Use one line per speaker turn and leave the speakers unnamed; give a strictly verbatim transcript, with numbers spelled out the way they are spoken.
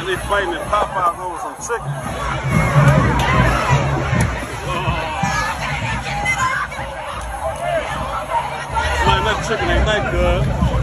they fighting at Popeyes over some chicken. Man, that chicken ain't that good.